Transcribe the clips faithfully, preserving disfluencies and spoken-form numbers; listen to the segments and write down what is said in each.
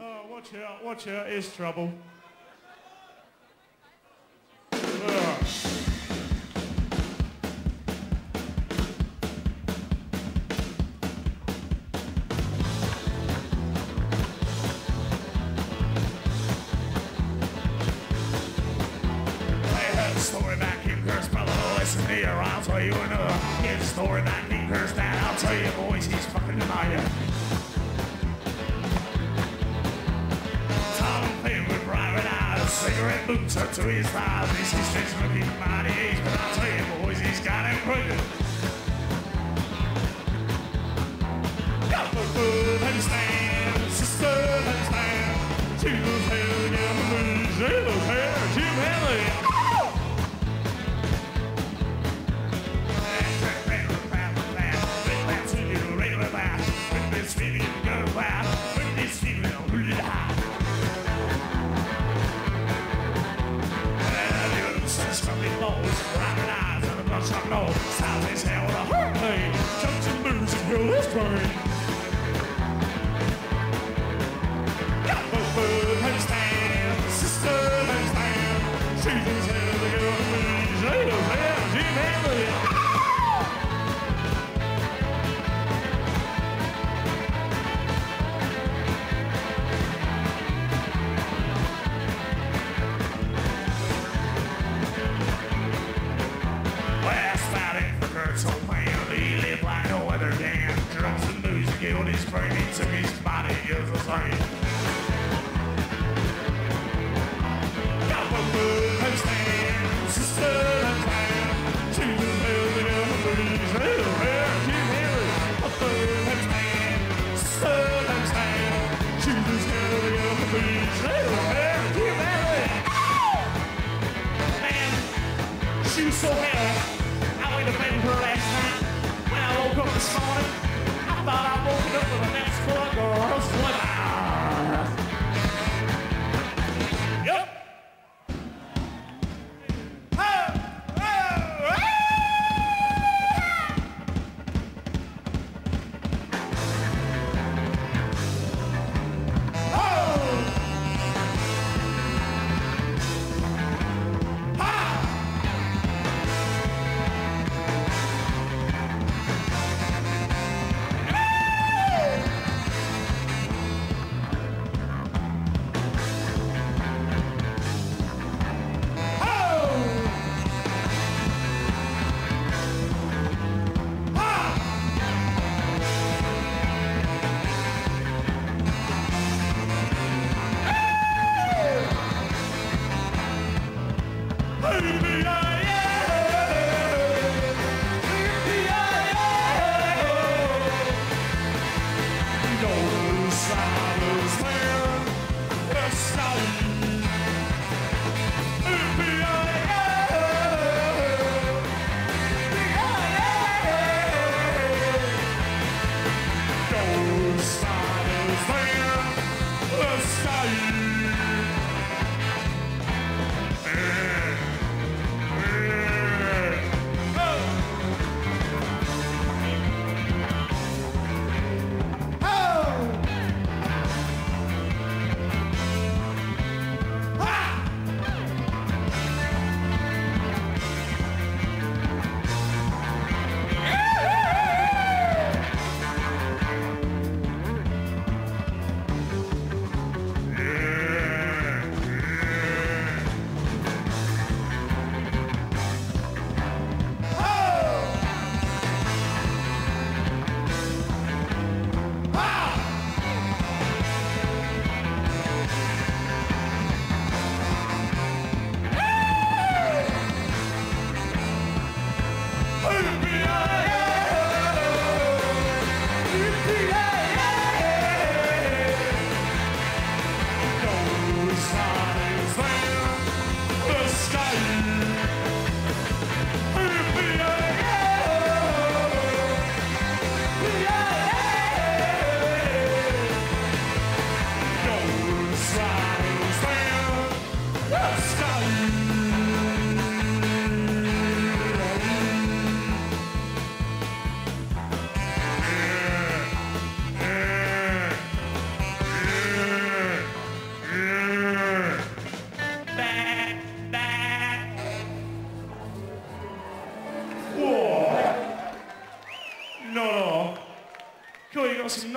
Oh, watch out, watch out, here's trouble. Ugh. Story about King Curse, brother, listen here, I'll tell you another. Here's a story about King Curse, Dad, I'll tell you, boys, he's fucking liar. Tall and thin with private eyes, cigarette boots up to his thighs. He's his face looking mighty age, but I'll tell you, boys, he's got him crooked. Got the good and stand, sister and stand. To the hell, yeah, blues, yellow hair, Jim Henley. Styles his hair with a heart pain, jumps and moves and he'll his brain.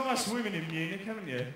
of us women in Munich, haven't you?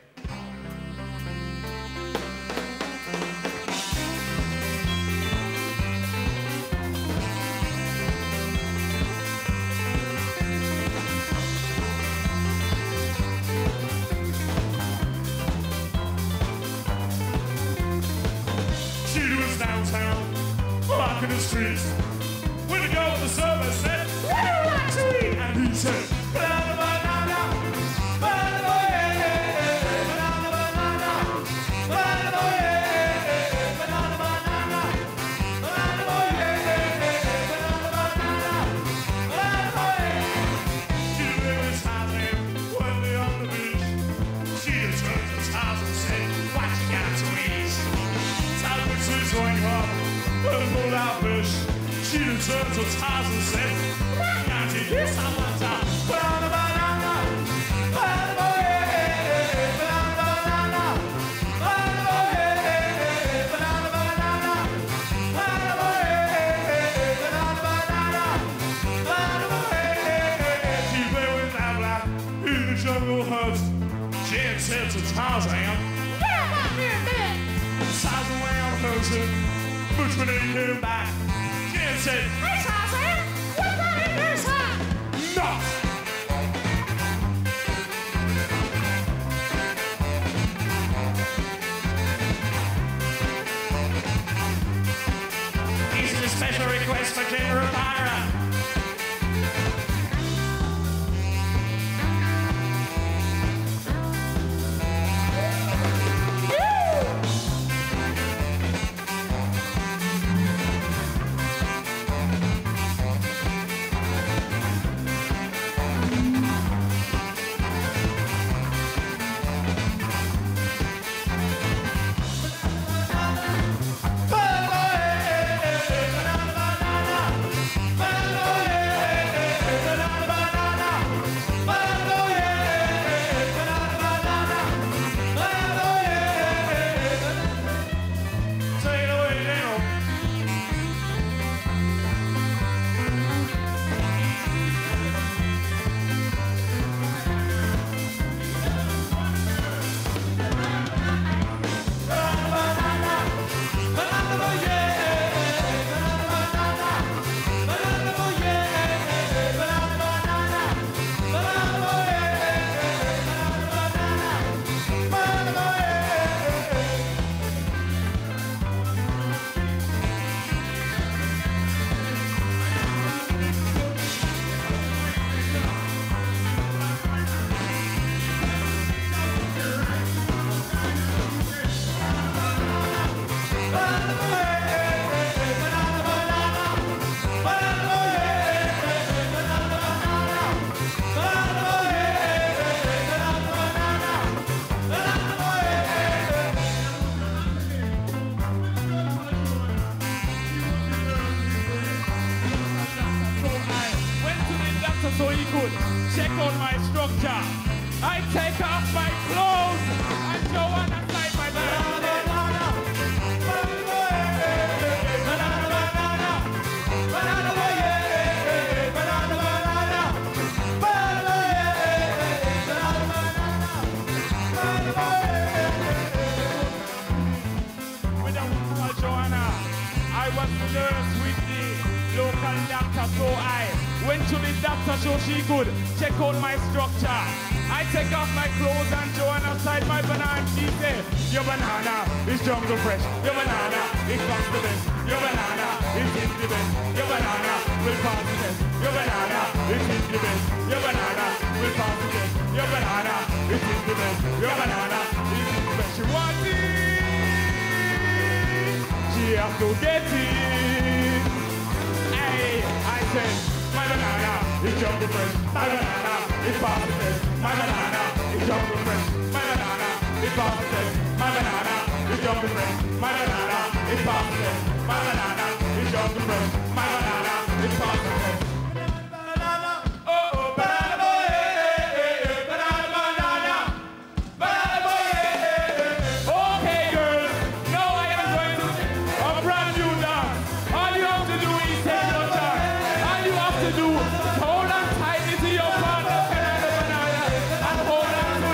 She was downtown, walking the streets, when the girl at the service said, "What do you like to eat?" And he said, "Banana, banana, banana, yeah, banana, banana, banana, yeah, banana, banana, banana, yeah, banana, banana, banana, yeah." She lived in Thailand, when they on the beach. She turned to Taz and said, "What you got to eat?" Taz was his going up, but a pulled out fish. She turned to Taz and said, "What you got to eat?" Samantha, banana, banana, banana, yeah, banana, banana, banana, yeah, banana, banana, banana, yeah, banana, banana, banana, yeah. She played with Abla in the jungle hut. She had said to Tarzan, "Yeah, come here, man." Tarzan went on hunting, but when he came back, she had said, "Hey, Tarzan, what got in this hut?" "Nuts." This is a special request for General Myra. Take it away, Daniel. So he could check on my structure. I take off my clothes and go on outside my banana. Banana, banana, banana, banana, yeah, banana, banana, banana, yeah, banana, banana, banana. With a woman, Joanna, I was the nurse with the local doctor, so I went to the doctor so she could check out my structure. I take off my clothes and Joanne outside my banana. She said, "Your banana is jungle fresh. Your banana is fast the best. Your banana is in the best. Your banana will pass the test. Your banana is in the best. Your banana will pass the test. Your banana is in the best. Your banana is in the best." She wants it. She has to get it. Hey, I said, "My banana is jungle fresh. My banana is positive. My banana is jungle fresh. My banana is positive. My banana is jungle fresh. My banana is positive. My banana is jungle fresh. My banana is positive." Banana, oh, oh, banana boy, banana, banana, banana boy. Okay, girls, now I am going to a brand new dance. All you have to do is take your time. All you have to do is hold on tightly to your partner, banana, banana, and hold on to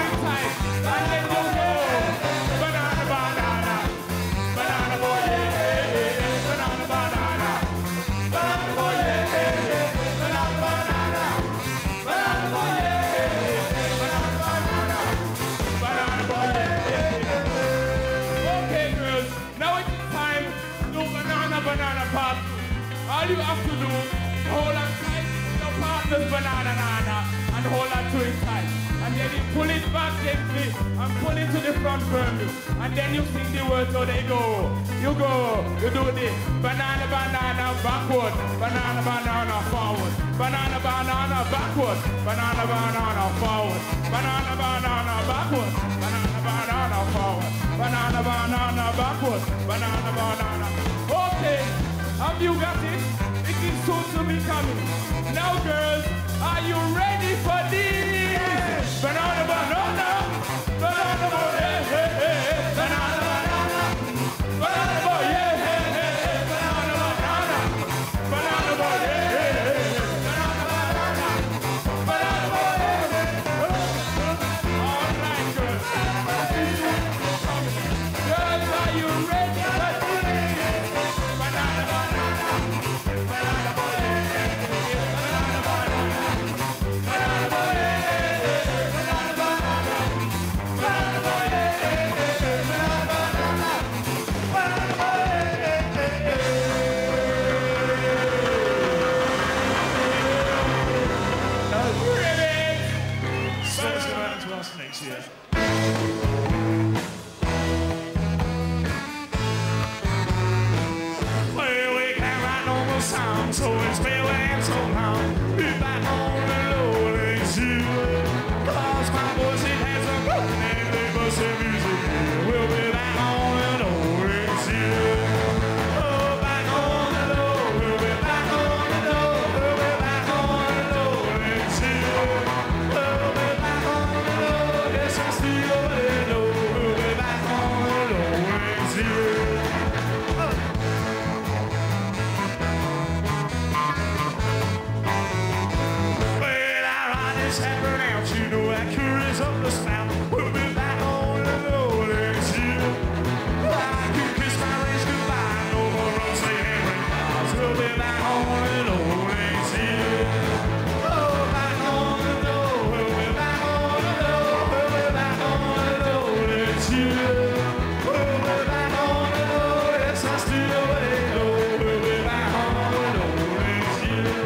all you have to do is hold on tight to your partner's banana nana and hold on to it tight. And then you pull it back gently and pull it to the front firmly. And then you sing the words so they go. You go, you do this. Banana, banana, backward. Banana, banana, forward. Banana, banana, backward. Banana, banana, forward. Banana, banana, backward. Banana, banana, forward. Banana, banana, backward. Banana, banana. Okay, have you got it? It is soon to be coming. Now, girls, are you ready for this? Yes. Banana, banana, banana, banana, hey, hey, hey. Banana, banana, banana, boy, yeah, hey, hey, hey. Banana, banana, banana, boy, yeah, hey, hey, hey. Banana, banana, banana, boy, yeah, hey, hey. All right, girls. Girls, are you ready for this? Banana, banana, banana, boy, yeah, hey, hey. Banana, banana, banana, boy, yeah. Next year. Well, we can't write no more songs, so it's been waiting so long. Be back on the road next year. Cause my voice, it has a good and they must have music. We'll be back on the road next year. Oh, back on the road, we'll be back on the road, we'll be back on the road next year. We'll be back on the road, yes, I still know. We'll be back on the road next year. Happened out, you know that curious up the spout. We'll be back on the road next year. I can kiss my race goodbye, no more road Saint Henry. We'll be back on the road next year. Oh, back on the road, we'll be back on the road, we'll be back on the road next year. We'll be back on the road, yes, I still know. We'll be back on the road next year.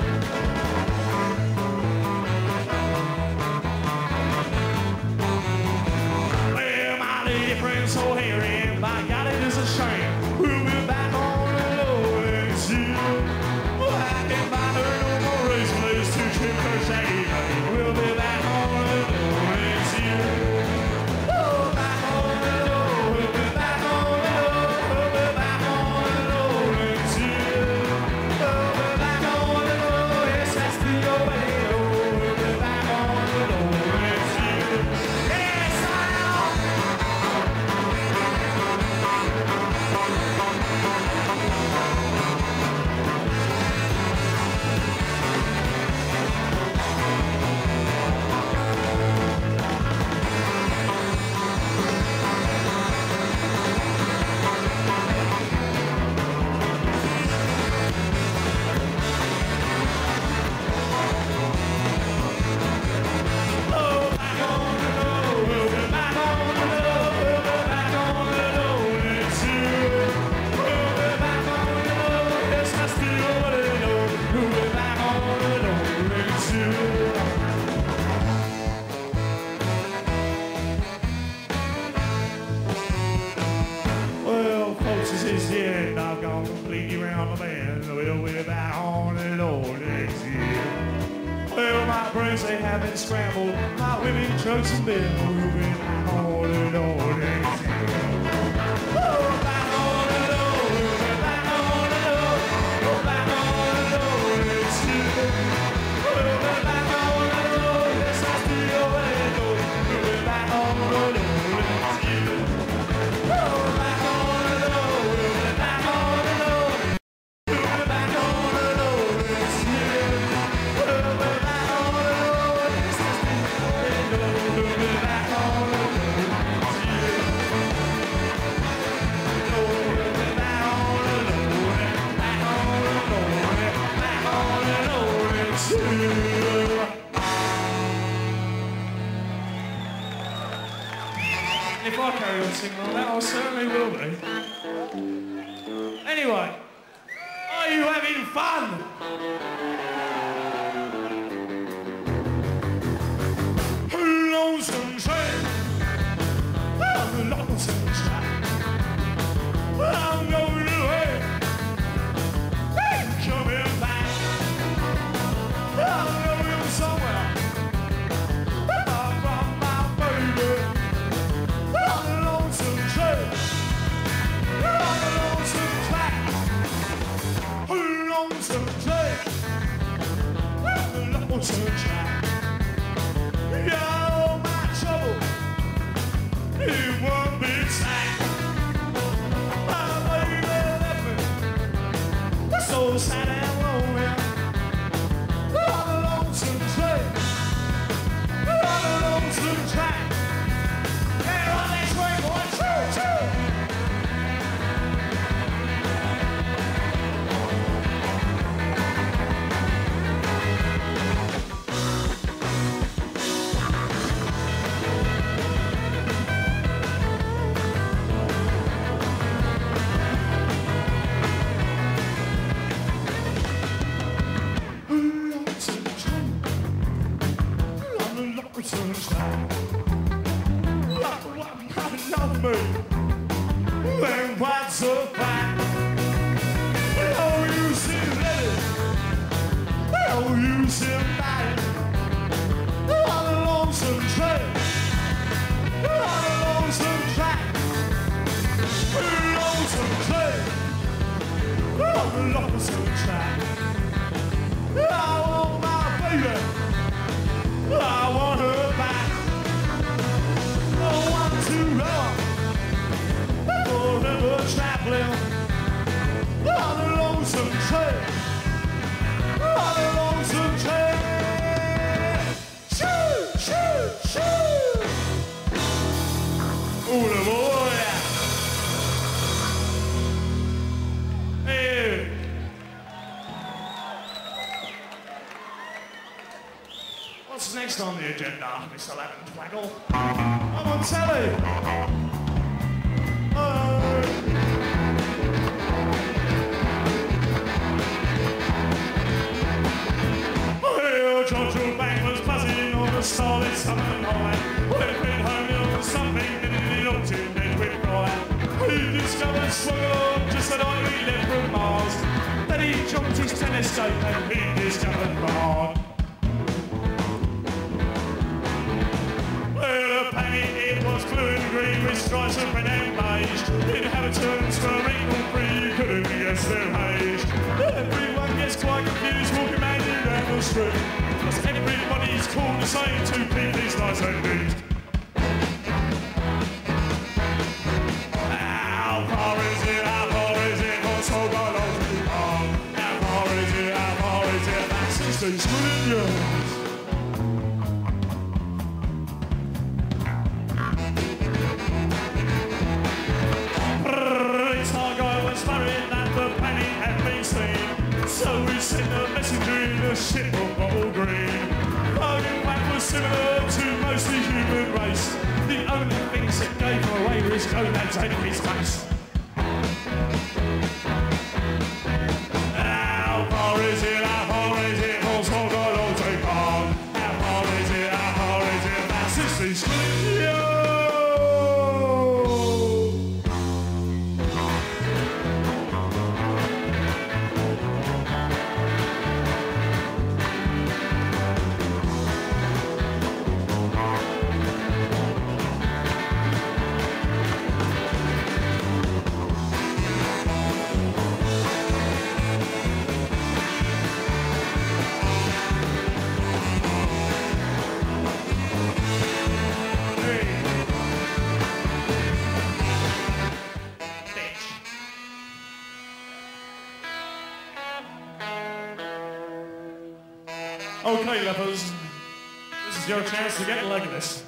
Friends so hairy, and by God it is a shame. We'll be back on the road next year. Well, I can buy her no more race place to trip her shaggy. We'll be back on the road next year. Oh, back on the road, we'll be back on the road, we'll be back on the road next year. We'll be back on the road, yes, that's the way. Oh, we'll be back on the road next year. Yes, I am. Well, folks, this is the end. I've gone completely round the bend. We'll be back on the road next year. Well, my brains, they haven't scrambled. My women trucks and bill. We'll be back on the road next year. Oh, back on the road. We'll be back on the road. We'll back on the road next year. We'll be back on the road. Yes, I still know. We'll be back on the road next year. Oh, back on the road. We'll be back on the road. We'll be back on the road next year. We'll be back on the road. Yes, I still know. We'll be back on the road next year. Oh, we'll be back on the road. Back on the road. Back on the road next year. If I carry on singing like that, I certainly will be. Anyway, Are you having fun? Lonesome train, oh, lonesome train. I'm going away, ain't coming back. I'm going somewhere, far from my baby. On the lonesome train, on the lonesome track. Lonesome train, on the lonesome track. Yeah, all my trouble in one big sack. My baby left me so sad and lonely. On the lonesome train, on the lonesome track. Hey, on that train, boy, choo choo. Then what's a fact? Oh, you seem ready. Oh, you seem bad. On a lonesome train, on a lonesome track. Lonesome train, on a lonesome track. I want my baby, I want her back. No one to love. Forever traveling on a lonesome train, on a lonesome train. Shoo, shoo, shoo. Oh, the boy. Hey. What's next on the agenda, Mister Lemon Twaggle? I'm on telly. George Bank was buzzing on a solid summer night. When it went home, there was something that he looked in bed with right. He discovered swagger just the night he left from Mars. Then he jumped his telescope and he discovered Bard. Well, a planet it was blue and green with stripes of red and beige. Inhabitants were equal free, couldn't guess their age. Everyone gets quite confused walking madly down the street. Cause everybody's called the same to keep these nice and neat. How far is it, how far is it, what's so got on too long? How far is it, how far is it, that's sixteen squid years. So we sent a messenger in a ship of bottle green. Logan Black was similar to most of the human race. The only things that gave him away were his gonads and his face. How far is it, how far is it, what's all got all take on? How far is it, how far is it, that's sixty split, yo! Okay, lepers, this is your chance to get legless.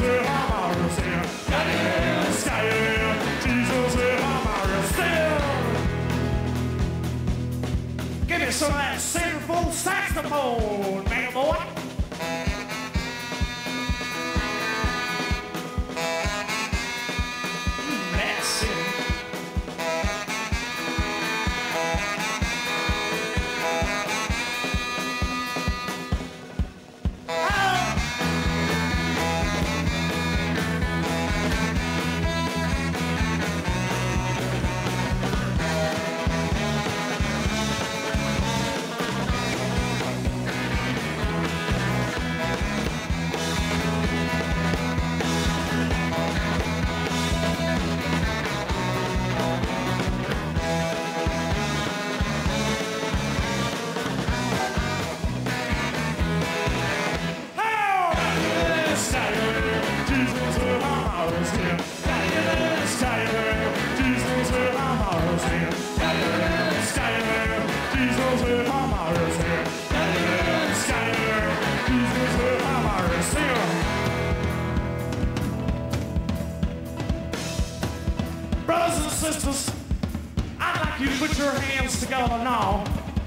will have mercy. Galileo, Galileo, Jesus will have mercy. Give me some of that sinful saxophone, man, boy. That's it. Brothers and sisters, I'd like you to put your hands together now.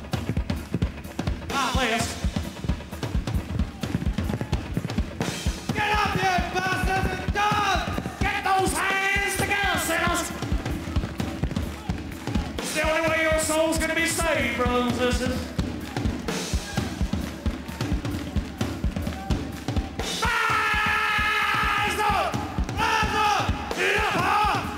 Not last. Get up, you bastards and dogs! Get those hands together, sinners! It's the only way your soul's gonna be saved, brothers and sisters. Rise up! Rise up! Get up, huh?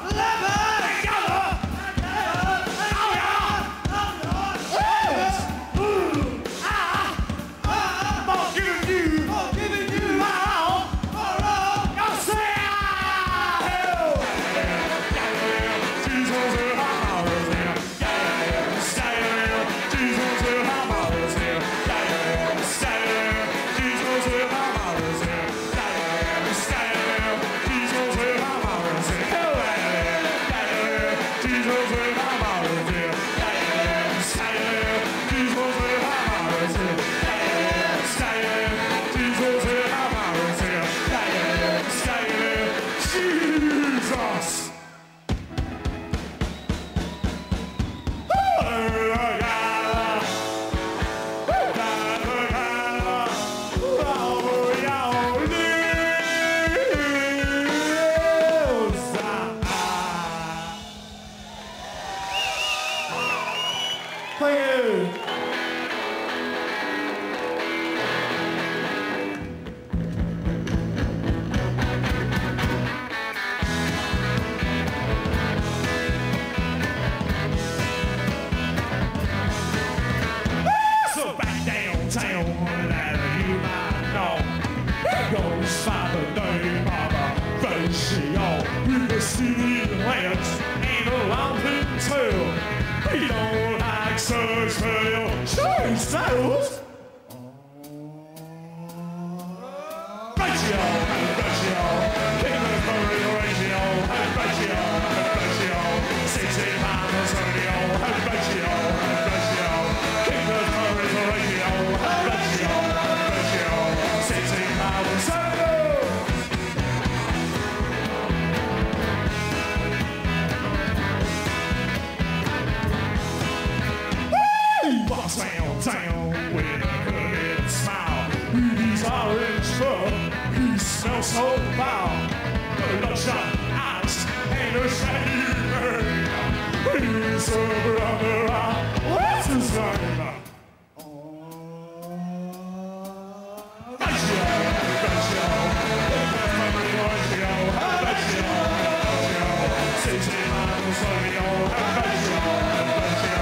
We don't like such fail. Sure, saddles. Ratio, ratio, king of the ratio, ratio, ratio, sixteen miles radio, ratio, ratio, king of the ratio, ratio, ratio, sixteen miles radio. Down, down, with a good smile. He's orange fur, he smells so foul. Bloodshot eyes and a shiny brain. He's a brother, what's his name? Ratio, ratio, ratio, ratio, ratio, sixteen miles radio, ratio, ratio,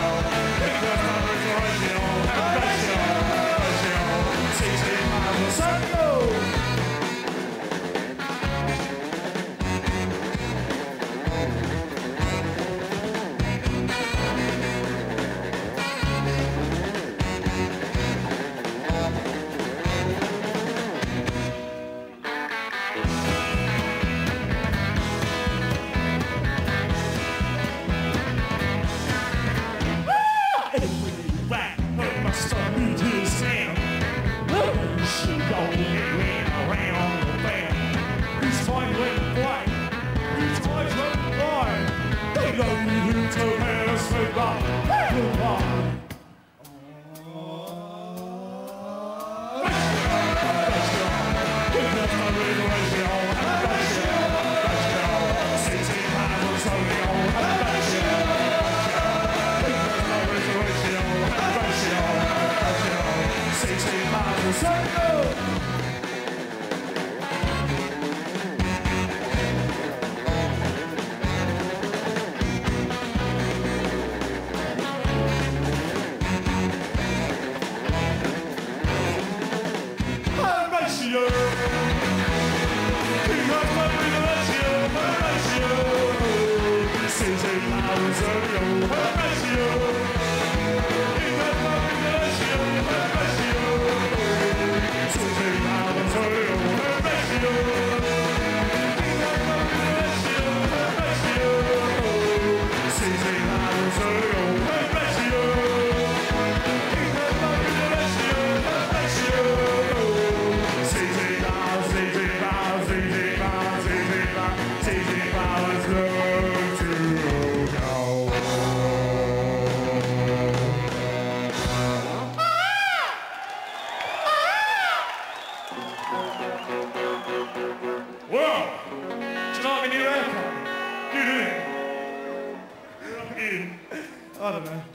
I don't know.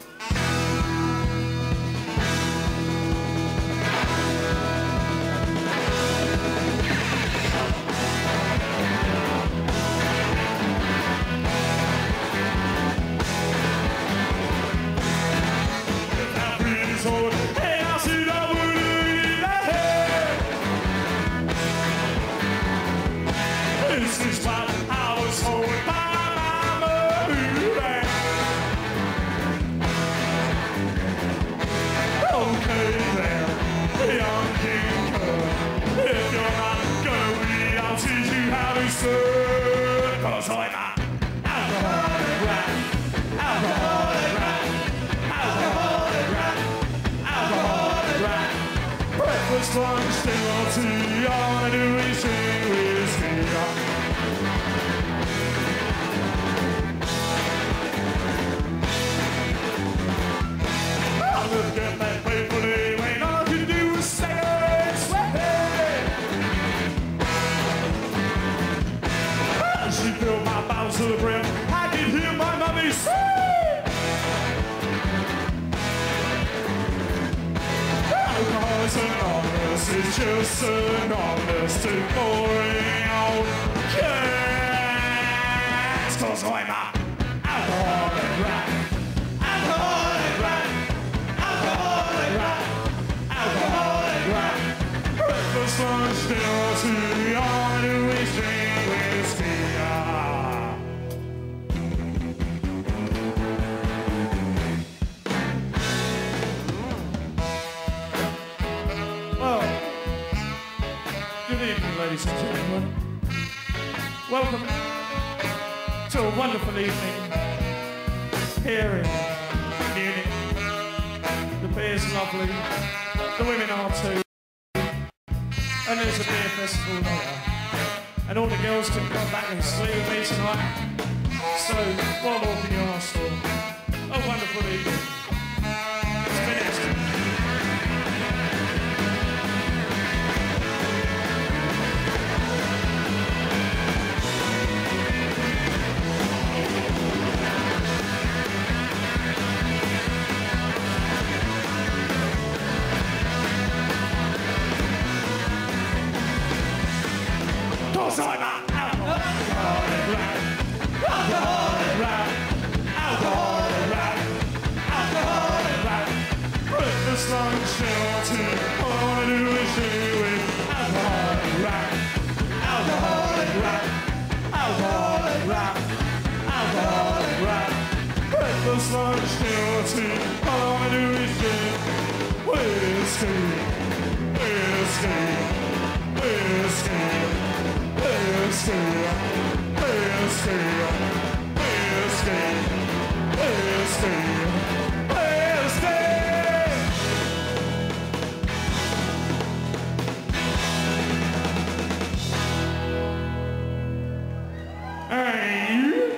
This is what I was told by my mother. Okay then, young King Kong, if you're not gonna read, I'll teach you how to serve. Cause I'm an alcoholic rat, alcoholic rat, alcoholic rat, alcoholic rat. Breakfast, lunch, dinner, tea, all I do is drink whiskey. I look at that faithfully when all I can do is say it, sweat it. As she filled my bowels to the brim, I could hear my mummy say, Alcoholics Anonymous is just synonymous to pouring out cats. Cause I'm an alcoholic rat, alcoholic rat, alcoholic rat, alcoholic rat. Breakfast, lunch, dinner, tea, all I do is drink whiskey. Ah. Well, good evening, ladies and gentlemen. Welcome to a wonderful evening here in Munich. The beer's lovely, the women are too, and there's a beer festival later. And all the girls can come back and sleep with me tonight. So, what more can you ask for? A wonderful evening. It's finished. Cause I'm an alcoholic rat, alcoholic rat, alcoholic rat, alcoholic rat. Breakfast, lunch, dinner, tea, all I do is drink with alcoholic rat, alcoholic rat, alcoholic rat, alcoholic rat. Breakfast, lunch, dinner, tea, all I do is drink whiskey, whiskey, whiskey. Whiskey, whiskey, whiskey, whiskey, whiskey. Hey.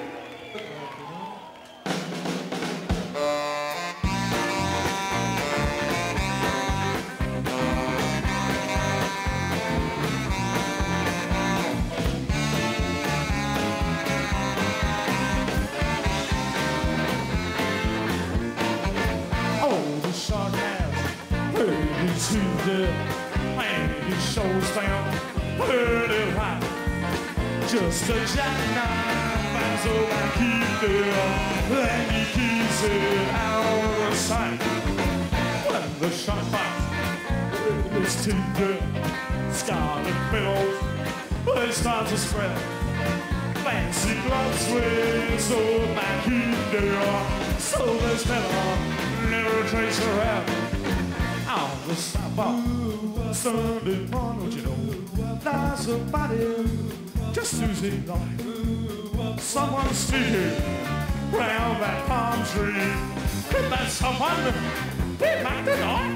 To the and he shows down pretty high. Just a jackknife and so I keep it up and he keeps it out of sight. When the shot bites his teeth, scarlet billows, they start to spread. fancy gloves with so back in there. So there's never, never trace her out. On the sidewalk, Sunday morning, you know, there's somebody just losing life. Someone sitting round that palm tree. Could that someone be Mac tonight?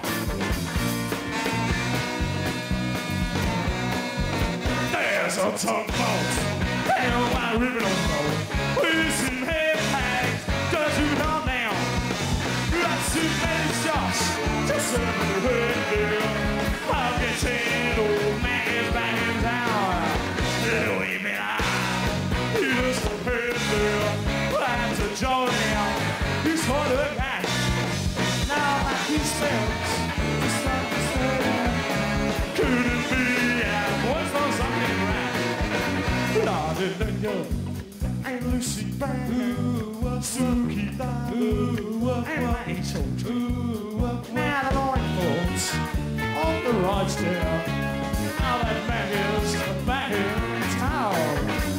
There's a tugboat down by River Road with some head bags just you down now. Got too many shots just under the hood there. I'll get ten old man is back in town. Yeah, wait a minute. Here's the head there. That's a jaw now. He's for the guy. Now like he smells just like the sun. Could it be? Yeah, boys know something right. Larger than you and Lucy Brown, Suki Dove, and Rachel True. Now the line folks on the rides there. Now that man is back in town.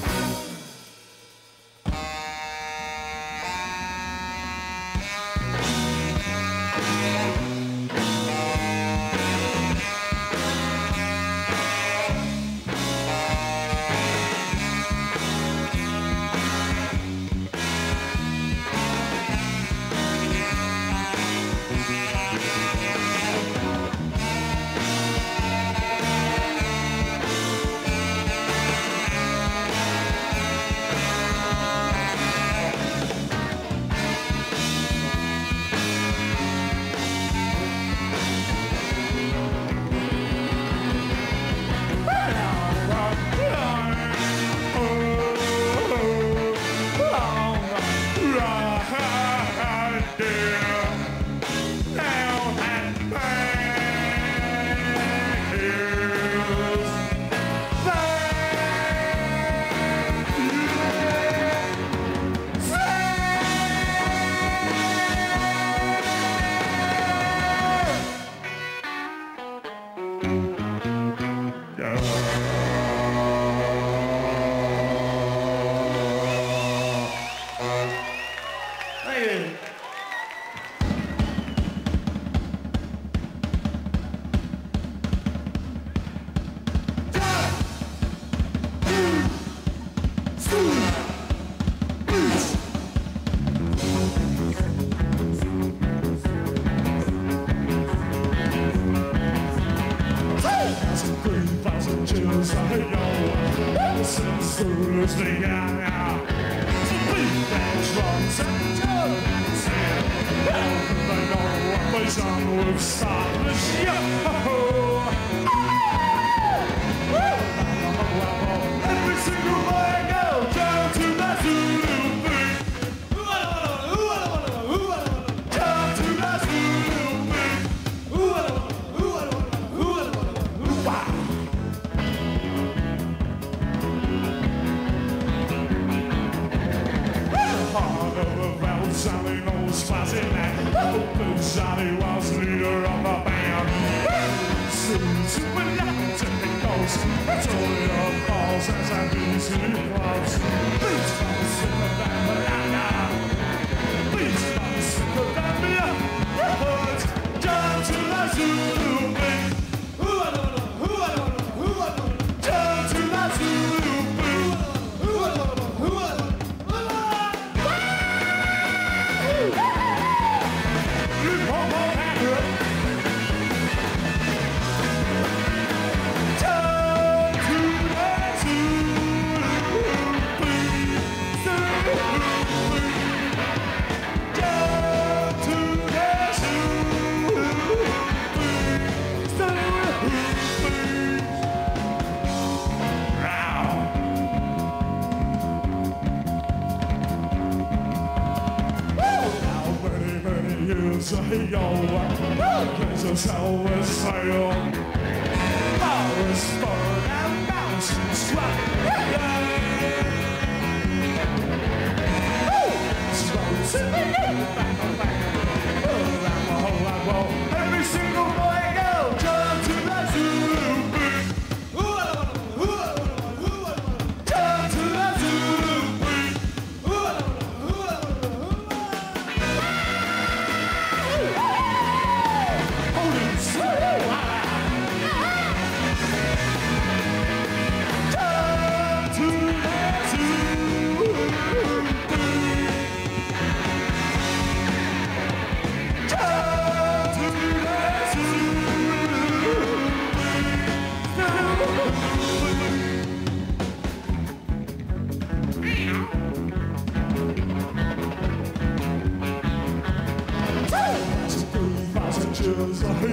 Every single boy go jump to the zoo. Jump to the zoo.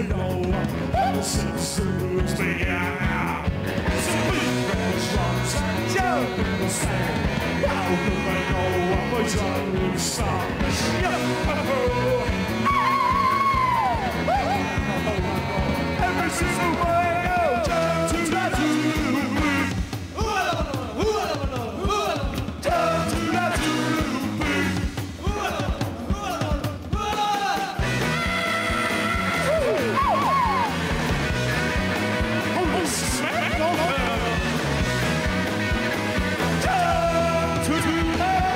we go. Ever since the roots began. So we press drums and jump in the sand. How could we know what we done would stop? Every single way, turn to that beat. Turn to that beat. Oh, smack on her. Turn to that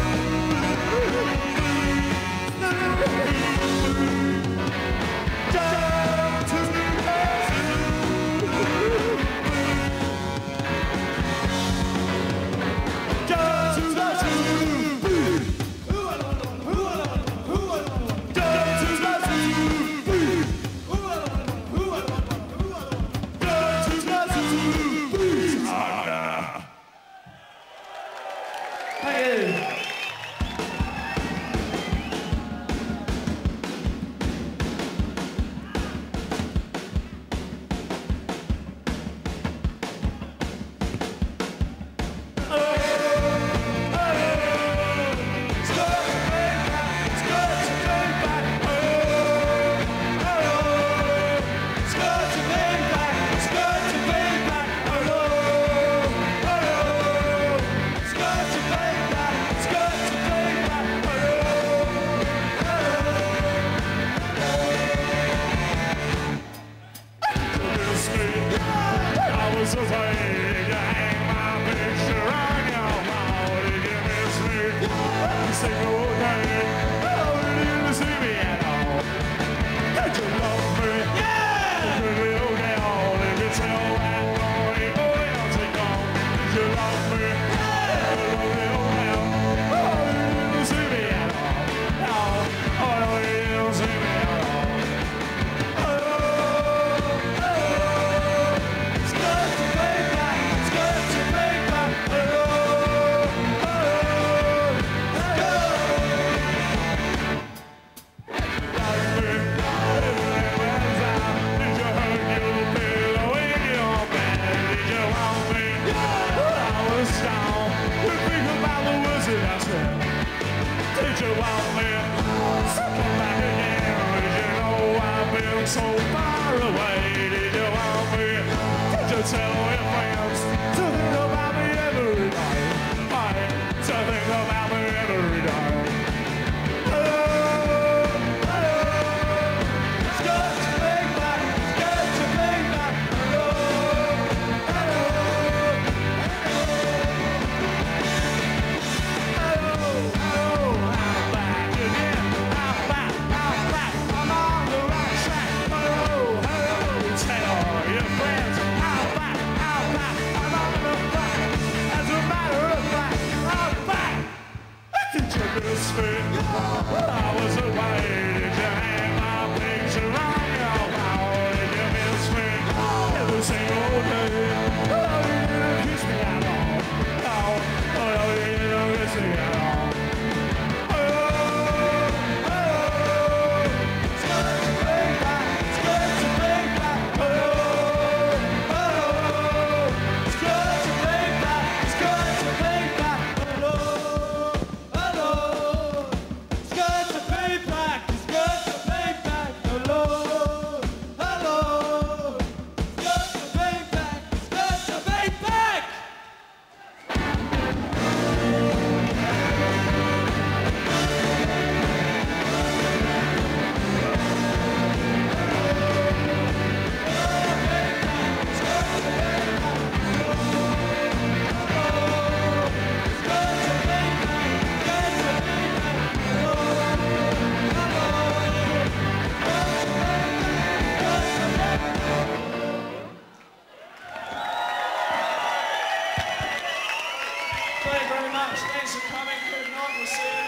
so far away, did you want me? Did you tell your friends to think about me every day? Hey, to think about me every day. Hello, hello, it's good to be back, it's good to be back. Hello, hello, hello, hello, I'm back again, I'm back, I'm back, I'm on the right track. Tell all your friends how back, how back, I'm on the back. As a matter of fact, I'm back. Did you miss me? I was away. Did you hang my picture on your wall? Did you miss me? Every single day. Oh, you didn't kiss me at all. Oh, oh, you didn't kiss me at all. Thank you very much. Thanks for coming. Good night. We'll see you.